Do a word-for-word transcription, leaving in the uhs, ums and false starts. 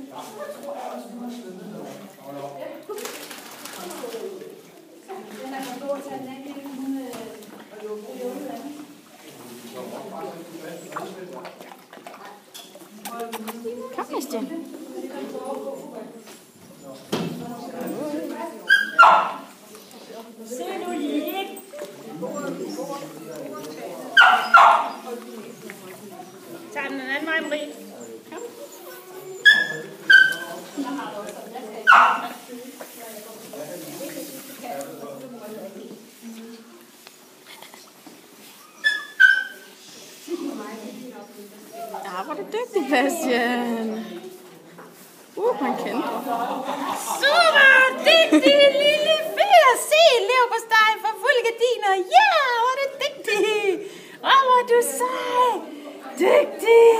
Kom, Bastian. Se nu lige. Tag den anden vej, Marie. Kom. Ja, hvor er du dygtig, Bastian. Uh, man kender. Super dygtig, lille fyr. Se, leverpostej for fulde gardiner. Ja, yeah, hvor er du dygtig. Åh, hvor er du sej. Dygtig.